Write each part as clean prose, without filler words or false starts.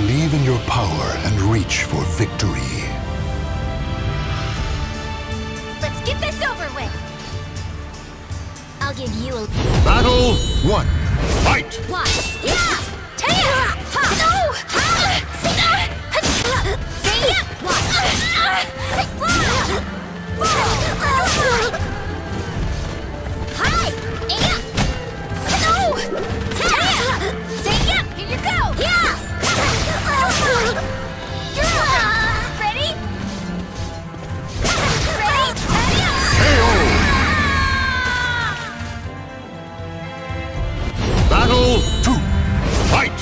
Believe in your power and reach for victory. Let's get this over with. I'll give you a Battle 1. Fight! watch. Yeah! Taya! No! Say yeah! Watch. Hi! Yeah! No! Taya! Say yeah! Here you go! Yeah! You're ready? Ready? Taya! Battle 2. Fight!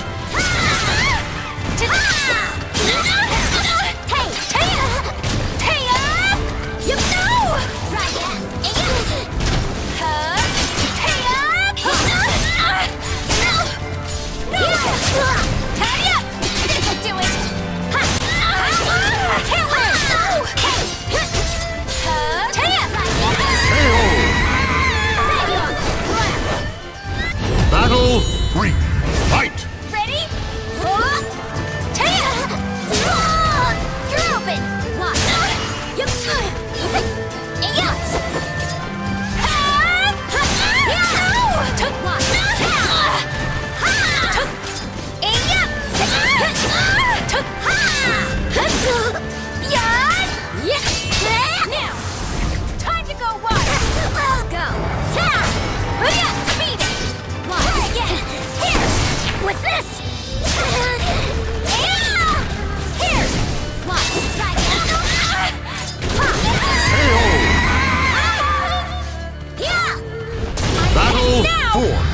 Battle 3. Fight! Ready? Taya! You're open! Watch! Yep! Yeah! Now! Time to go wild! Go! Beat it! Watch again! Here! What's this? Here! Watch! Try again! Yeah! Battle 4.